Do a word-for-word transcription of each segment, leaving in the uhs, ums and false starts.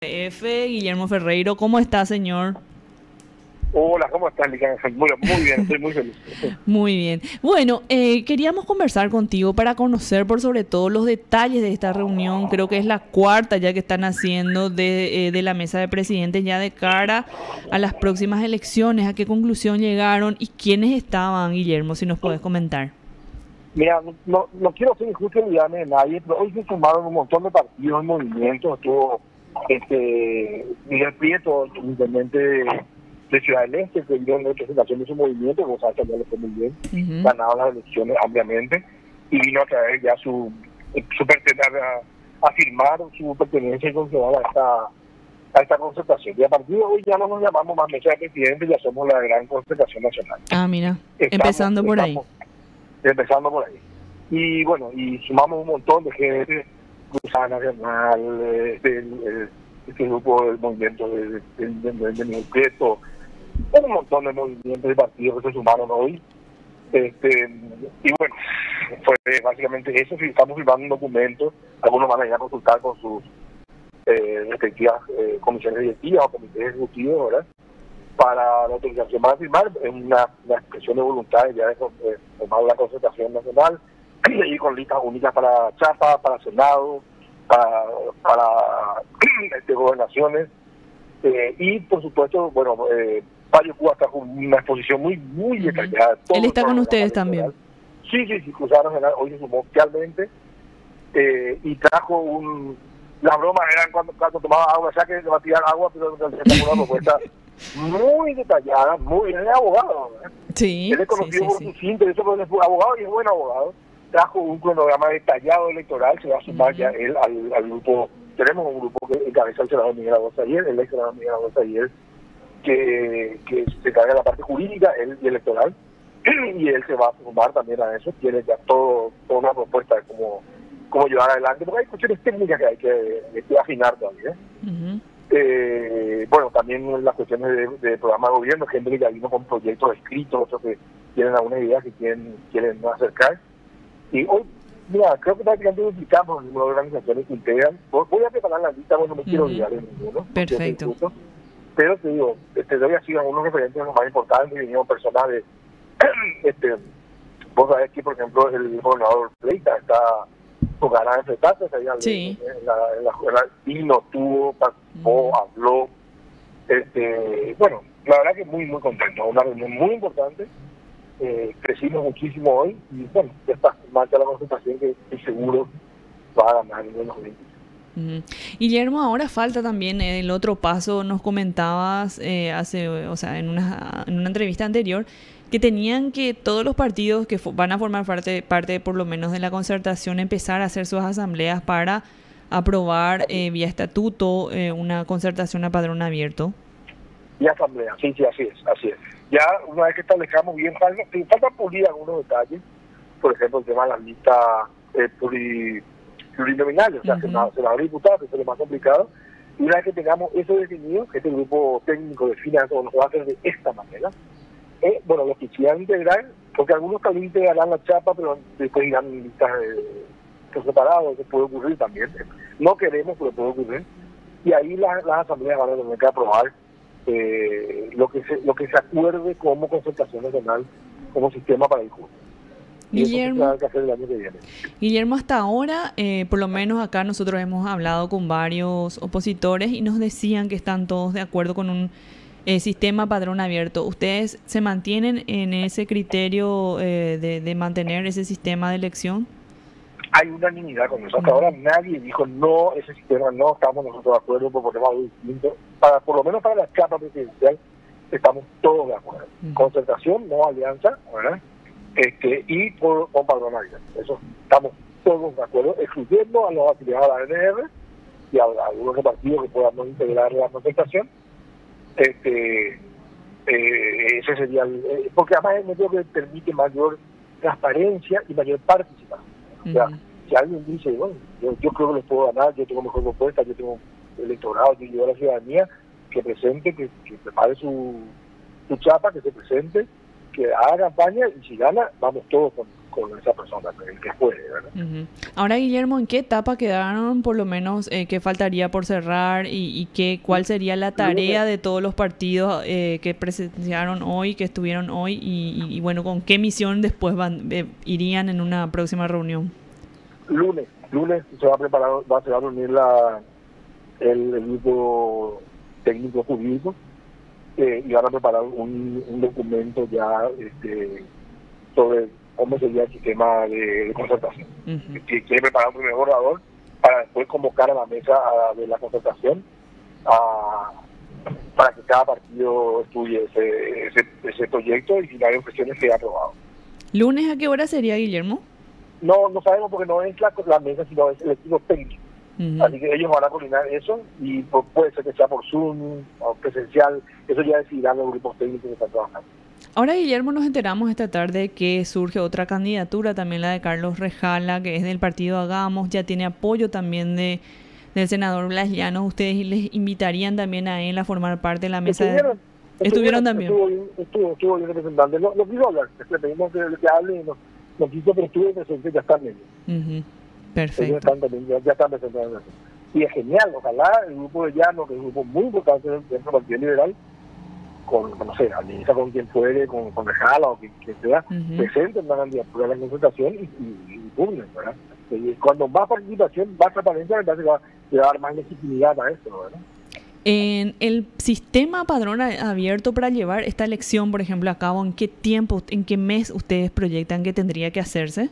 F, Guillermo Ferreiro, ¿cómo está, señor? Hola, ¿cómo estás, Lican? Muy, muy bien, estoy muy feliz. Muy bien. Bueno, eh, queríamos conversar contigo para conocer por sobre todo los detalles de esta reunión. Creo que es la cuarta ya que están haciendo de, eh, de la mesa de presidentes ya de cara a las próximas elecciones. ¿A qué conclusión llegaron y quiénes estaban, Guillermo, si nos podés comentar? Mira, no, no quiero ser injusto ni darme de nadie, pero hoy se sumaron un montón de partidos y movimientos. Estuvo este, Miguel Prieto, intendente de, de Ciudad del Este, que dio una representación de su movimiento, como sabes que ya le fue muy bien, uh-huh. Ganado las elecciones ampliamente, y vino a traer ya su, su pertenencia, a, a firmar su pertenencia y considerar a esta, a esta concertación. Y a partir de hoy ya no nos llamamos más mesa de presidentes, ya somos la gran concertación nacional. Ah, mira, estamos, empezando por estamos, ahí. Empezando por ahí. Y bueno, y sumamos un montón de gente, Cruzada Nacional, eh, del este grupo del movimiento de, de, de, de, de Miguel Prieto, un montón de movimientos de partidos que se sumaron hoy. Este, y bueno, fue básicamente eso. Si estamos firmando un documento, algunos van a ir a consultar con sus eh, respectivas eh, comisiones directivas o comités ejecutivos, ¿verdad? Para la autorización para firmar, es una, una expresión de voluntad ya de formar la concertación nacional y con listas únicas para Chapa, para Senado, para, para este, gobernaciones, eh, y por supuesto, bueno, eh, Payo Cuba está con una exposición muy, muy uh-huh. detallada. Él está con ustedes también. Sí, sí, sí, Cruzada Nacional hoy se sumó oficialmente, eh, y trajo un... Las bromas eran cuando, cuando tomaba agua, ya que se va a tirar agua, pero se sacó una propuesta muy detallada, muy bien. Él es abogado, ¿eh? Sí, él es conocido sí, por sí, su sí. cinta, eso es abogado y es buen abogado. Trajo un cronograma detallado electoral, se va a sumar uh-huh. ya él al, al grupo. Tenemos un grupo que encabeza el senador Miguel Agosta ayer, el ex senador Miguel Agosta ayer, que, que se encarga de la parte jurídica él, y electoral, y él se va a sumar también a eso. Tiene ya todo, toda una propuesta de cómo, cómo llevar adelante, porque hay cuestiones técnicas que hay que, que afinar todavía. Uh-huh. Eh, bueno, también las cuestiones de, de programa de gobierno, gente que ya vino con proyectos escritos, otros que tienen alguna idea que quieren, quieren acercar. Y hoy, mira, creo que prácticamente duplicamos el número de organizaciones que integran. Voy a preparar la lista, bueno, no me uh-huh. quiero olvidar de ninguno. Perfecto. Incluso, pero te digo, te doy así algunos referentes los más importantes, vinieron personas de, este, vos sabés que, por ejemplo, el gobernador Pleita está con ganas de enfrentarse, sí. en la, en la escuela, vino, tuvo, participó, uh-huh. habló. Este, bueno, la verdad que muy, muy contento, una reunión muy importante. Eh, crecimos muchísimo hoy y bueno, ya está en marcha la concentración que estoy seguro va a ganar en los veinte. Uh-huh. Guillermo, ahora falta también el otro paso. Nos comentabas eh, hace, o sea, en una, en una entrevista anterior que tenían que todos los partidos que van a formar parte, parte por lo menos de la concertación empezar a hacer sus asambleas para aprobar eh, vía estatuto eh, una concertación a padrón abierto. Y asamblea, sí, sí, así es, así es. Ya una vez que establezcamos bien, falta, falta pulir algunos detalles, por ejemplo, el tema de las listas eh, pluri, plurinominales, o sea, uh-huh. senador y diputado, que es lo más complicado. Y una vez que tengamos eso definido, que este grupo técnico defina eso, nos va a hacer de esta manera. Eh, bueno, los que quieran integrar, porque algunos también integrarán la chapa, pero después irán listas eh, separadas, eso puede ocurrir también. No queremos, pero puede ocurrir. Y ahí la, las asambleas van a tener que aprobar Eh, lo que se lo que se acuerde como concertación nacional, como sistema para el justo. Guillermo, que hacer el año que viene. Guillermo, hasta ahora, eh, por lo menos acá nosotros hemos hablado con varios opositores y nos decían que están todos de acuerdo con un eh, sistema padrón abierto. ¿Ustedes se mantienen en ese criterio eh, de, de mantener ese sistema de elección? Hay unanimidad con eso. Hasta uh-huh. ahora nadie dijo no, ese sistema no, estamos nosotros de acuerdo por problemas distintos. Para, por lo menos para la chapa presidencial estamos todos de acuerdo. Uh-huh. Concertación, no alianza, ¿verdad? Este, y por, con padrón abierto. Eso estamos todos de acuerdo, excluyendo a los afiliados a la N R y a, a algunos partidos que puedan no integrar la concertación. Este, eh, ese sería el, eh, porque además es el método que permite mayor transparencia y mayor participación. O sea, uh-huh. si alguien dice, bueno, yo, yo creo que les puedo ganar, yo tengo mejor propuesta, yo tengo electorado, yo llevo a la ciudadanía, que presente, que, que prepare su, su chapa, que se presente, que haga campaña, y si gana, vamos todos con, con esa persona, el que puede, ¿verdad? Uh-huh. Ahora, Guillermo, ¿en qué etapa quedaron, por lo menos, eh, qué faltaría por cerrar y, y qué, cuál sería la tarea de todos los partidos eh, que presenciaron hoy, que estuvieron hoy y, y, y bueno, con qué misión después van eh, irían en una próxima reunión? Lunes, lunes se va a preparar, va, se va a reunir la, el, el grupo técnico jurídico eh, y van a preparar un, un documento ya este, sobre cómo sería el sistema de, de concertación. Uh-huh. Que quiere preparar un primer borrador para después convocar a la mesa a, de la concertación a, para que cada partido estudie ese, ese, ese proyecto y si no hay objeciones sea aprobado. ¿Lunes a qué hora sería, Guillermo? No, no sabemos porque no es la, la mesa, sino es el equipo técnico. Uh-huh. Así que ellos van a coordinar eso y pues, puede ser que sea por Zoom o presencial. Eso ya decidirán los grupos técnicos que están trabajando. Ahora, Guillermo, nos enteramos esta tarde que surge otra candidatura, también la de Carlos Rejala, que es del partido Hagamos, ya tiene apoyo también de del senador Blas Llanos. ¿Ustedes les invitarían también a él a formar parte de la mesa? Estuvieron, de... ¿Estuvieron también? Estuvo bien, estuvo, estuvo bien representante. No, no quiso hablar, le pedimos que, que hable y no, no quiso, pero estuvo presente, ya están ellos. Uh-huh. Perfecto. Ellos están también, ya, ya están presentados. Y es genial, ojalá el grupo de Llanos, que es un grupo muy importante dentro del Partido Liberal, con, no sé, alianza con quien puede, con, con Rejala o quien, quien sea, uh-huh. presenten una candidatura a la consultación y, y, y pugnen, ¿verdad? Y cuando más participación, más transparencia, ¿verdad? Se va, se va a dar más legitimidad a esto, ¿verdad? En el sistema padrón abierto para llevar esta elección, por ejemplo, a cabo, ¿en qué tiempo, en qué mes ustedes proyectan que tendría que hacerse?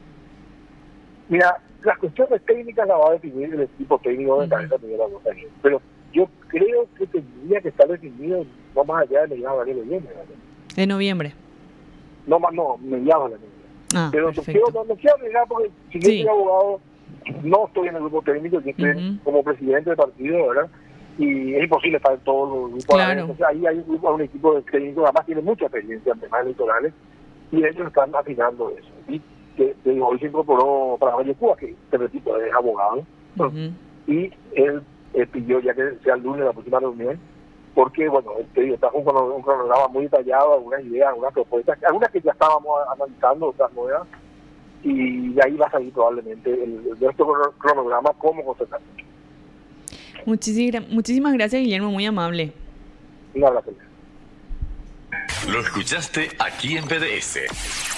Mira, las cuestiones técnicas las va a definir el equipo técnico de cabeza de la votación, pero yo creo que tendría que estar definido no más allá de mediados de noviembre. ¿De noviembre? No más, no, mediados de noviembre. Ah, pero no quiero, no, no quiero agregar porque si yo sí. soy abogado, no estoy en el grupo técnico, yo estoy uh-huh. como presidente del partido, ¿verdad? Y es imposible estar en todos los grupos. Claro. Entonces ahí hay un, grupo, un equipo de técnicos, además tiene mucha experiencia en temas electorales, y ellos están afinando eso. Y que, que hoy se incorporó para Valle Cuba, que este repito es abogado, uh-huh. y él eh, pidió ya que sea el lunes la próxima reunión, porque bueno, él está con un cronograma muy detallado, algunas ideas, algunas propuestas, algunas que ya estábamos analizando, otras nuevas, y de ahí va a salir probablemente el, el nuestro cronograma como concertación. Muchísimas, muchísimas gracias, Guillermo, muy amable. Un abrazo. Lo escuchaste aquí en P D S.